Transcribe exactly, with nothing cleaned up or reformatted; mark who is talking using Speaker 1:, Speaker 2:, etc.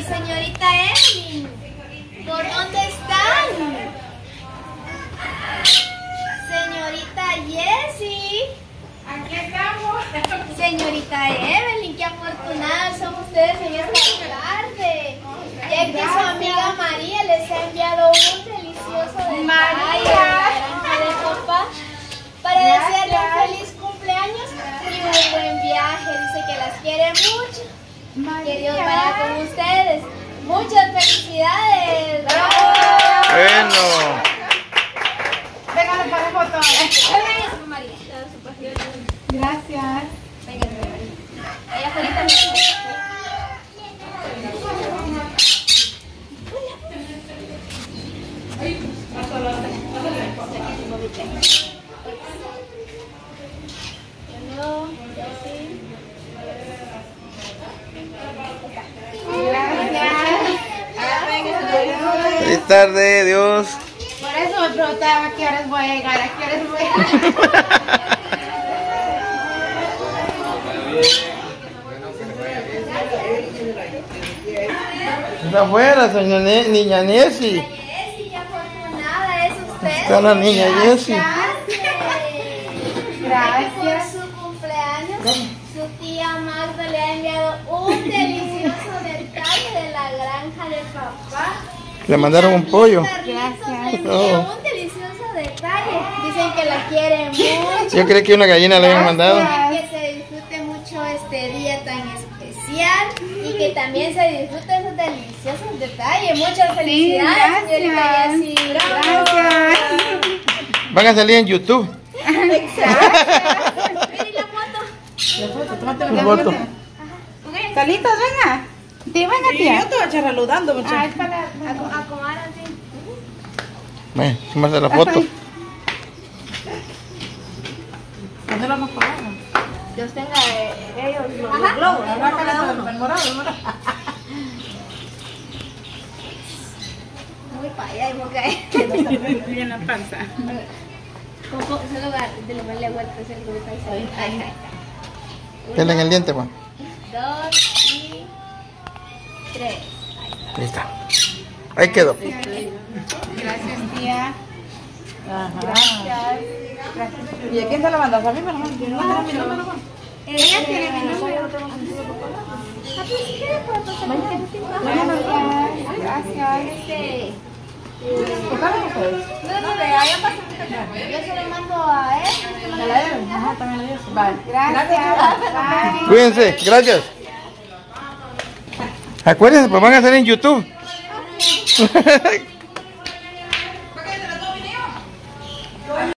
Speaker 1: señorita Evelyn, ¿por dónde están? Señorita Jessie.
Speaker 2: Aquí estamos.
Speaker 1: Señorita Evelyn, qué afortunadas son ustedes en esta tarde. Ya que su amiga María les ha enviado un delicioso detalle de la granja de papá para desearle un feliz cumpleaños y un buen viaje. Dice que las quiere mucho. Que Dios vaya con ustedes. Muchas felicidades. ¡Bravo!
Speaker 3: Bueno.
Speaker 2: Vengan para la foto.
Speaker 1: Venga, María.
Speaker 2: Gracias.
Speaker 1: Venga, María. Ella solita me...
Speaker 3: Feliz tarde, Dios.
Speaker 2: Por eso me preguntaba a qué horas voy a llegar, a qué horas voy a llegar.
Speaker 3: Está afuera, señora ne niña Jessie.
Speaker 1: Jessie, qué afortunada es usted.
Speaker 3: Está la niña Jessie.
Speaker 1: Gracias. Por su cumpleaños, su tía Magda le ha enviado un delicioso detalle de la granja de papá.
Speaker 3: Le mandaron un pollo.
Speaker 1: Gracias.
Speaker 3: Oh.
Speaker 1: Un delicioso detalle. Dicen que la quieren mucho.
Speaker 3: Yo creí que una gallina le habían mandado.
Speaker 1: Que se disfrute mucho este día tan especial y que también se disfrute esos deliciosos detalles. Muchas felicidades,
Speaker 2: Sí,
Speaker 1: señorita Jessie.
Speaker 2: Gracias.
Speaker 3: Van a salir en YouTube.
Speaker 1: Exacto. Miren la foto.
Speaker 2: La foto, tómate
Speaker 3: La foto.
Speaker 2: Carlitos, venga. Sí, venga, tía.
Speaker 4: Yo te voy a echar saludando,
Speaker 2: Ah,
Speaker 4: muchachos.
Speaker 2: es para...
Speaker 1: Aco- Acomodar así.
Speaker 3: Ven, tómate la foto.
Speaker 4: ¿Dónde lo hemos pagado?
Speaker 1: Dios tenga eh, ellos los
Speaker 4: Los globos,
Speaker 1: Ajá.
Speaker 4: ¿no? Cada uno. El morado, el morado.
Speaker 1: Muy para allá y muy caer.
Speaker 4: Y en la panza.
Speaker 1: Con po- solo va- de lo más le vuelta es el grupo ahí. Ahí, ahí está.
Speaker 3: Denle en el diente, Juan.
Speaker 1: Dos y tres.
Speaker 3: Ahí está. Ahí quedó.
Speaker 2: Gracias, tía.
Speaker 4: Ajá.
Speaker 2: Gracias.
Speaker 4: ¿Y a quién se la mandas? ¿A mí me lo mandas? ¿No me mi número?
Speaker 1: Ella tiene mi número. Ah, pues si quiere puede pasar un tiempo.
Speaker 2: Gracias. Gracias.
Speaker 1: Este.
Speaker 4: ¿Por qué no ustedes?
Speaker 1: No, no, de allá pasa. Yo se lo mando a él.
Speaker 4: ¿Me la deben? Ajá, también la deben. Vale.
Speaker 2: Gracias. Bye.
Speaker 3: Cuídense, gracias. Acuérdense, pues van a salir en YouTube.